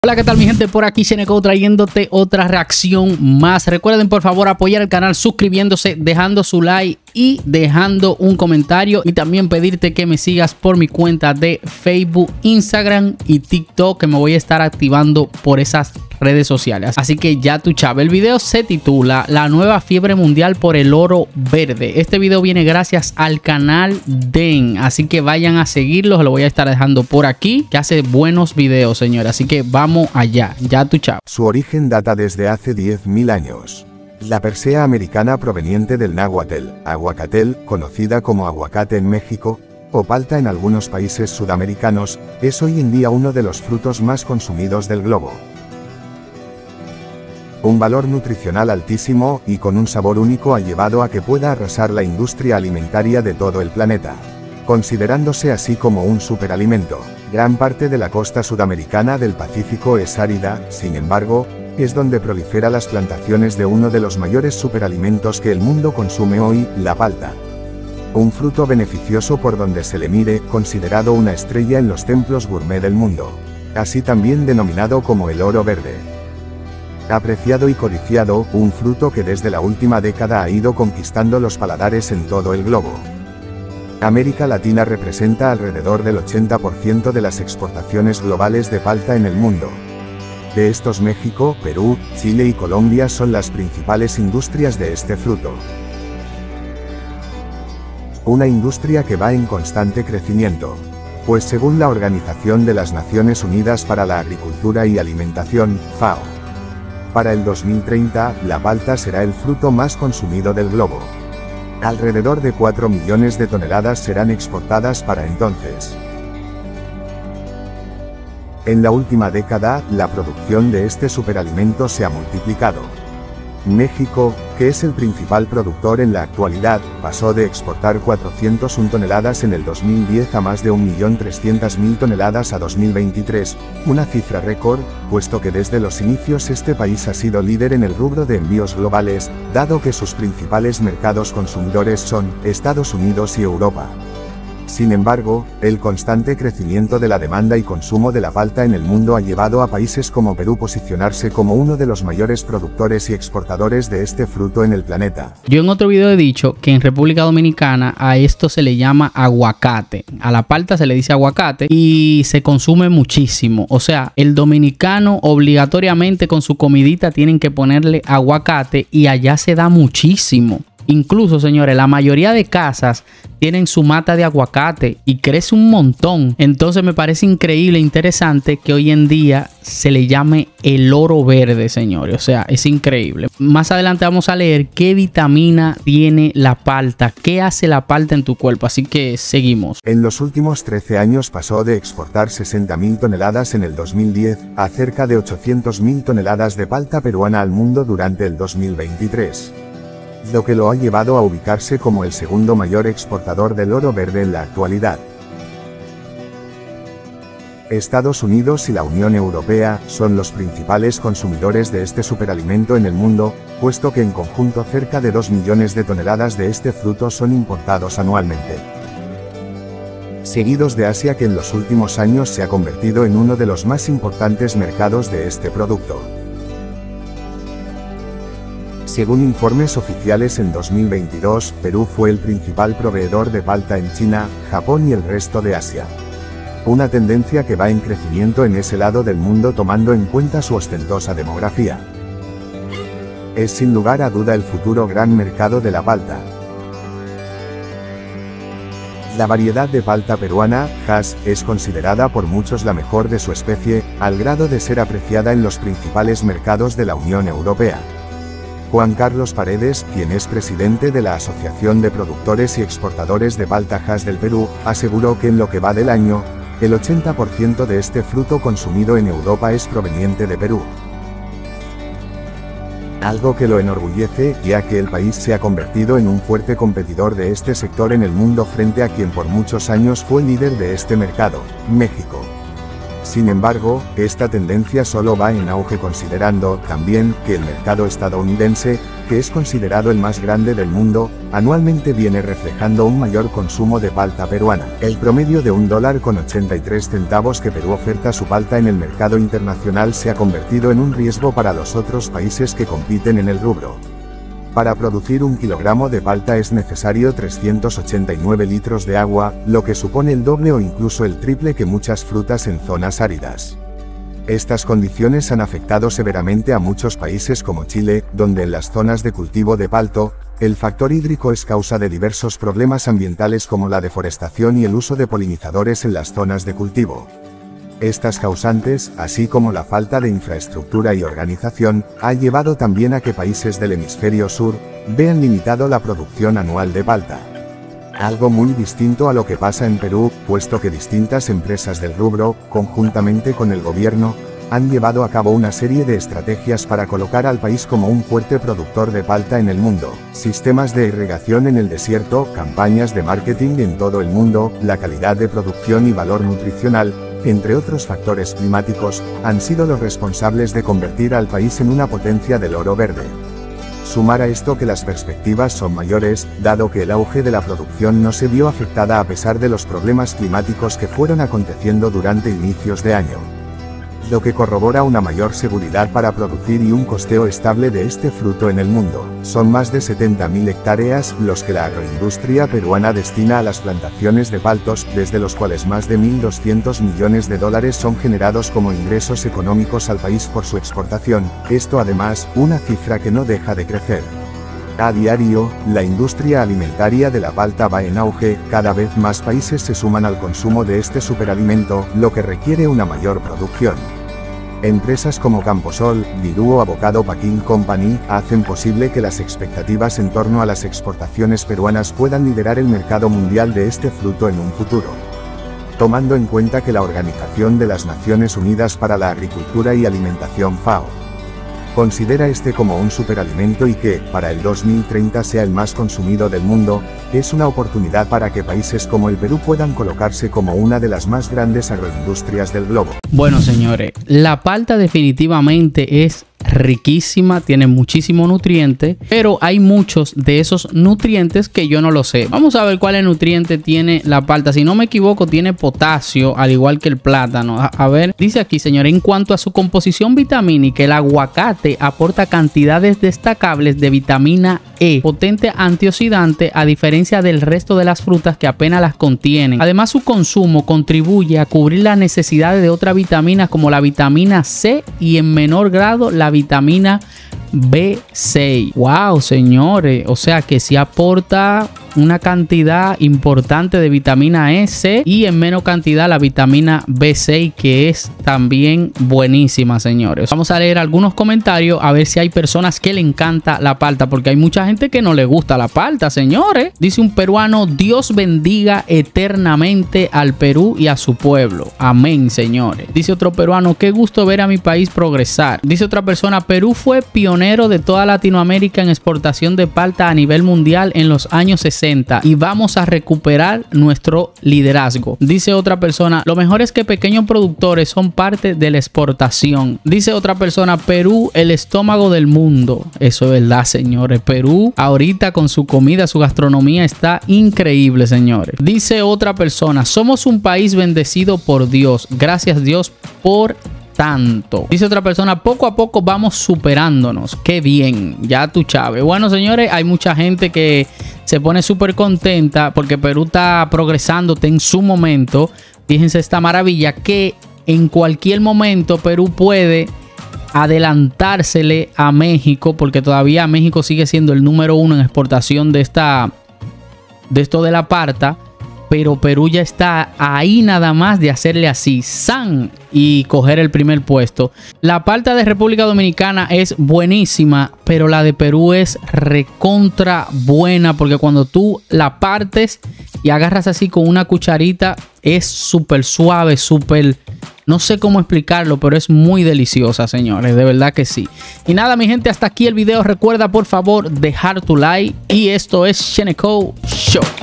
Hola, ¿qué tal mi gente? Por aquí Sheneco trayéndote otra reacción más. Recuerden por favor apoyar el canal suscribiéndose, dejando su like y dejando un comentario. Y también pedirte que me sigas por mi cuenta de Facebook, Instagram y TikTok, que me voy a estar activando por esas redes sociales. Así que ya tú sabes, el video se titula La nueva fiebre mundial por el oro verde. Este video viene gracias al canal Den, así que vayan a seguirlo, lo voy a estar dejando por aquí, que hace buenos videos, señores. Así que vamos allá, ya tú sabes. Su origen data desde hace 10.000 años. La persea americana proveniente del náhuatl, aguacatel, conocida como aguacate en México, o palta en algunos países sudamericanos, es hoy en día uno de los frutos más consumidos del globo. Un valor nutricional altísimo y con un sabor único ha llevado a que pueda arrasar la industria alimentaria de todo el planeta. Considerándose así como un superalimento, gran parte de la costa sudamericana del Pacífico es árida, sin embargo, es donde proliferan las plantaciones de uno de los mayores superalimentos que el mundo consume hoy, la palta. Un fruto beneficioso por donde se le mire, considerado una estrella en los templos gourmet del mundo. Así también denominado como el oro verde. Apreciado y codiciado, un fruto que desde la última década ha ido conquistando los paladares en todo el globo. América Latina representa alrededor del 80% de las exportaciones globales de palta en el mundo. De estos México, Perú, Chile y Colombia son las principales industrias de este fruto. Una industria que va en constante crecimiento. Pues según la Organización de las Naciones Unidas para la Agricultura y Alimentación, FAO, para el 2030, la palta será el fruto más consumido del globo. Alrededor de 4 millones de toneladas serán exportadas para entonces. En la última década, la producción de este superalimento se ha multiplicado. México, que es el principal productor en la actualidad, pasó de exportar 401 toneladas en el 2010 a más de 1.300.000 toneladas a 2023, una cifra récord, puesto que desde los inicios este país ha sido líder en el rubro de envíos globales, dado que sus principales mercados consumidores son Estados Unidos y Europa. Sin embargo, el constante crecimiento de la demanda y consumo de la palta en el mundo ha llevado a países como Perú posicionarse como uno de los mayores productores y exportadores de este fruto en el planeta. Yo en otro video he dicho que en República Dominicana a esto se le llama aguacate. A la palta se le dice aguacate y se consume muchísimo. O sea, el dominicano obligatoriamente con su comidita tienen que ponerle aguacate y allá se da muchísimo. Incluso, señores, la mayoría de casas tienen su mata de aguacate y crece un montón. Entonces me parece increíble e interesante que hoy en día se le llame el oro verde, señores. O sea, es increíble. Más adelante vamos a leer qué vitamina tiene la palta, qué hace la palta en tu cuerpo. Así que seguimos. En los últimos 13 años pasó de exportar 60.000 toneladas en el 2010 a cerca de 800.000 toneladas de palta peruana al mundo durante el 2023. Lo que lo ha llevado a ubicarse como el segundo mayor exportador del oro verde en la actualidad. Estados Unidos y la Unión Europea son los principales consumidores de este superalimento en el mundo, puesto que en conjunto cerca de 2 millones de toneladas de este fruto son importados anualmente. Seguidos de Asia, que en los últimos años se ha convertido en uno de los más importantes mercados de este producto. Según informes oficiales, en 2022, Perú fue el principal proveedor de palta en China, Japón y el resto de Asia. Una tendencia que va en crecimiento en ese lado del mundo tomando en cuenta su ostentosa demografía. Es sin lugar a duda el futuro gran mercado de la palta. La variedad de palta peruana, Hass, es considerada por muchos la mejor de su especie, al grado de ser apreciada en los principales mercados de la Unión Europea. Juan Carlos Paredes, quien es presidente de la Asociación de Productores y Exportadores de Palta Hass del Perú, aseguró que en lo que va del año, el 80% de este fruto consumido en Europa es proveniente de Perú. Algo que lo enorgullece, ya que el país se ha convertido en un fuerte competidor de este sector en el mundo frente a quien por muchos años fue líder de este mercado, México. Sin embargo, esta tendencia solo va en auge considerando, también, que el mercado estadounidense, que es considerado el más grande del mundo, anualmente viene reflejando un mayor consumo de palta peruana. El promedio de $1,83 que Perú oferta su palta en el mercado internacional se ha convertido en un riesgo para los otros países que compiten en el rubro. Para producir 1 kilogramo de palta es necesario 389 litros de agua, lo que supone el doble o incluso el triple que muchas frutas en zonas áridas. Estas condiciones han afectado severamente a muchos países como Chile, donde en las zonas de cultivo de palto, el factor hídrico es causa de diversos problemas ambientales como la deforestación y el uso de polinizadores en las zonas de cultivo. Estas causantes, así como la falta de infraestructura y organización, ha llevado también a que países del hemisferio sur vean limitado la producción anual de palta. Algo muy distinto a lo que pasa en Perú, puesto que distintas empresas del rubro, conjuntamente con el gobierno, han llevado a cabo una serie de estrategias para colocar al país como un fuerte productor de palta en el mundo, sistemas de irrigación en el desierto, campañas de marketing en todo el mundo, la calidad de producción y valor nutricional, entre otros factores climáticos, han sido los responsables de convertir al país en una potencia del oro verde. Sumar a esto que las perspectivas son mayores, dado que el auge de la producción no se vio afectada a pesar de los problemas climáticos que fueron aconteciendo durante inicios de año. Lo que corrobora una mayor seguridad para producir y un costeo estable de este fruto en el mundo. Son más de 70.000 hectáreas los que la agroindustria peruana destina a las plantaciones de paltos, desde los cuales más de 1.200 millones de dólares son generados como ingresos económicos al país por su exportación, esto además, una cifra que no deja de crecer. A diario, la industria alimentaria de la palta va en auge, cada vez más países se suman al consumo de este superalimento, lo que requiere una mayor producción. Empresas como Camposol, Viruo Avocado Packing Company, hacen posible que las expectativas en torno a las exportaciones peruanas puedan liderar el mercado mundial de este fruto en un futuro. Tomando en cuenta que la Organización de las Naciones Unidas para la Agricultura y Alimentación FAO considera este como un superalimento y que, para el 2030 sea el más consumido del mundo, es una oportunidad para que países como el Perú puedan colocarse como una de las más grandes agroindustrias del globo. Bueno, señores, la palta definitivamente es riquísima, tiene muchísimo nutriente, pero hay muchos de esos nutrientes que yo no lo sé. Vamos a ver cuáles nutrientes tiene la palta. Si no me equivoco, tiene potasio, al igual que el plátano. A ver, dice aquí, señores, en cuanto a su composición vitamínica, el aguacate aporta cantidades destacables de vitamina E, potente antioxidante, a diferencia del resto de las frutas que apenas las contienen. Además, su consumo contribuye a cubrir las necesidades de otras vitaminas como la vitamina C y en menor grado la vitamina B6. Wow, señores, o sea que sí aporta una cantidad importante de vitamina E, C y en menos cantidad la vitamina B6, que es también buenísima, señores. Vamos a leer algunos comentarios a ver si hay personas que le encanta la palta, porque hay mucha gente que no le gusta la palta, señores. Dice un peruano: Dios bendiga eternamente al Perú y a su pueblo. Amén, señores. Dice otro peruano: qué gusto ver a mi país progresar. Dice otra persona: Perú fue pionero de toda Latinoamérica en exportación de palta a nivel mundial en los años 60 y vamos a recuperar nuestro liderazgo. Dice otra persona: lo mejor es que pequeños productores son parte de la exportación. Dice otra persona: Perú, el estómago del mundo. Eso es verdad, señores. Perú ahorita con su comida, su gastronomía está increíble, señores. Dice otra persona: somos un país bendecido por Dios. Gracias, Dios, por tanto. Dice otra persona: poco a poco vamos superándonos. Qué bien, ya tú, Chávez. Bueno, señores, hay mucha gente que se pone súper contenta porque Perú está progresando en su momento. Fíjense esta maravilla, que en cualquier momento Perú puede adelantársele a México, porque todavía México sigue siendo el número 1 en exportación de esto de la palta. Pero Perú ya está ahí nada más de hacerle así, ¡san!, y coger el primer puesto. La palta de República Dominicana es buenísima, pero la de Perú es recontra buena, porque cuando tú la partes y agarras así con una cucharita, es súper suave, súper... No sé cómo explicarlo, pero es muy deliciosa, señores. De verdad que sí. Y nada, mi gente, hasta aquí el video. Recuerda, por favor, dejar tu like. Y esto es Sheneco Show.